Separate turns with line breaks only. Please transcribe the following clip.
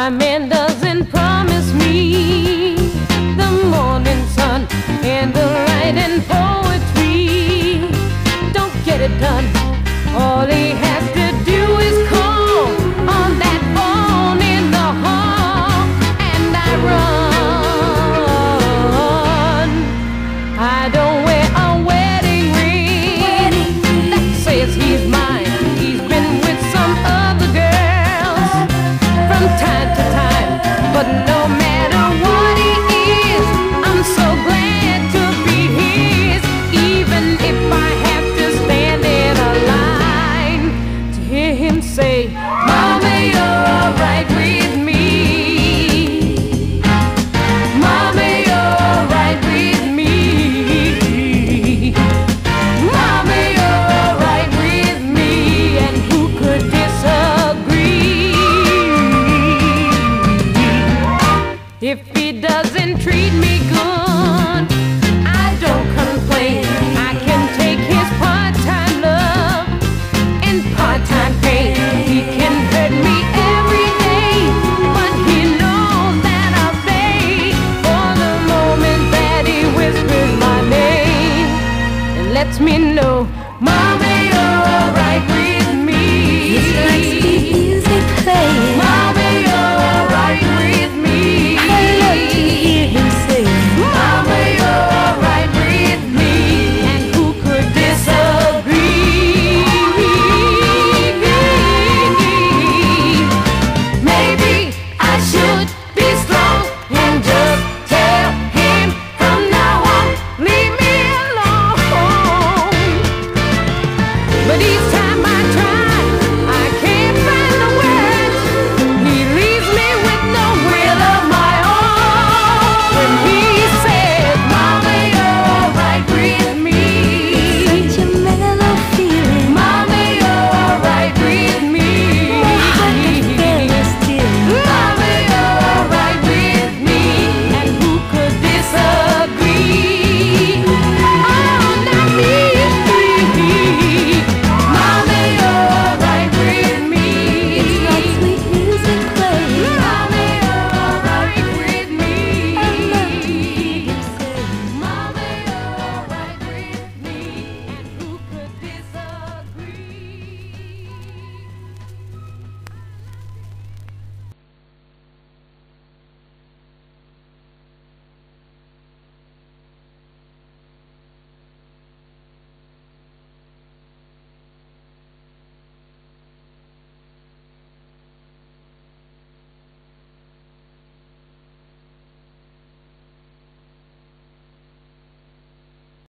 My man doesn't promise me the morning sun and the writing poetry. Don't get it done. All he has to do is call on that phone in the hall, and I run. I don't wear a wedding ring that says he's mine. He's been with some other girls from time to time, but no matter what he is, I'm so glad to be his. Even if I have to stand in a line to hear him say, "Mama, you're alright with me. Mama, you're alright with me. Mama, you're alright with me." And who could disagree? If he doesn't treat me good,